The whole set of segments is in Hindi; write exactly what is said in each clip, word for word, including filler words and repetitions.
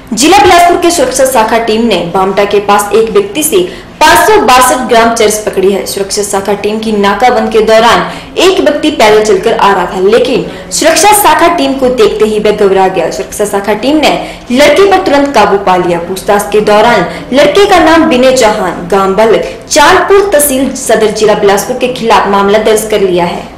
जिला बिलासपुर के सुरक्षा शाखा टीम ने बामटा के पास एक व्यक्ति से पाँच सौ बासठ ग्राम चरस पकड़ी है। सुरक्षा शाखा टीम की नाकाबंदी के दौरान एक व्यक्ति पैदल चलकर आ रहा था, लेकिन सुरक्षा शाखा टीम को देखते ही वह घबरा गया। सुरक्षा शाखा टीम ने लड़के पर तुरंत काबू पा लिया। पूछताछ के दौरान लड़के का नाम विनय चौहान, गांव बलक, चालपुर, तहसील सदर, जिला बिलासपुर के खिलाफ मामला दर्ज कर लिया है।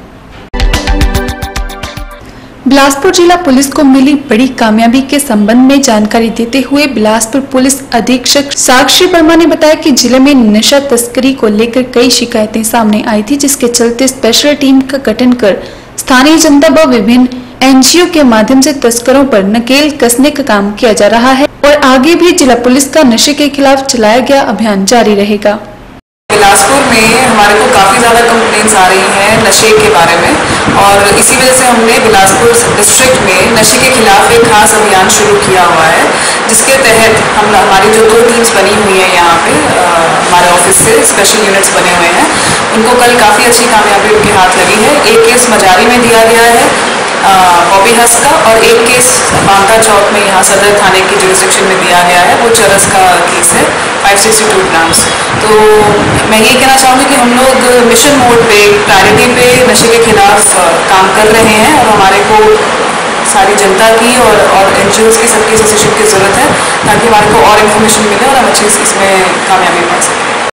बिलासपुर जिला पुलिस को मिली बड़ी कामयाबी के संबंध में जानकारी देते हुए बिलासपुर पुलिस अधीक्षक साक्षी वर्मा ने बताया कि जिले में नशा तस्करी को लेकर कई शिकायतें सामने आई थी, जिसके चलते स्पेशल टीम का गठन कर स्थानीय जनता व विभिन्न एनजीओ के माध्यम से तस्करों पर नकेल कसने का काम किया जा रहा है और आगे भी जिला पुलिस का नशे के खिलाफ चलाया गया अभियान जारी रहेगा। बिलासपुर में हमारे को काफ़ी ज़्यादा कंप्लेंट्स आ रही हैं नशे के बारे में, और इसी वजह से हमने बिलासपुर डिस्ट्रिक्ट में नशे के खिलाफ एक खास अभियान शुरू किया हुआ है, जिसके तहत हम हमारी जो दो टीम्स बनी हुई हैं यहाँ पे आ, हमारे ऑफिस से स्पेशल यूनिट्स बने हुए हैं, उनको कल काफ़ी अच्छी कामयाबी उनके हाथ लगी है। एक केस मजारी में दिया गया है बॉबी हंस का, और एक केस बांका चौक में यहाँ सदर थाने की जुरिस्डिक्शन में दिया गया है, वो चरस का केस है पाँच सौ बासठ ग्राम्स। तो मैं ये कहना चाहूँगी कि हम लोग मिशन मोड पे, प्रायोरिटी पे नशे के खिलाफ काम कर रहे हैं, और हमारे को सारी जनता की और और एनजीओ की सबकी एसोसिएशन की ज़रूरत है, ताकि हमारे को और इन्फॉर्मेशन मिले और हम अच्छे से इसमें कामयाबी पा सकें।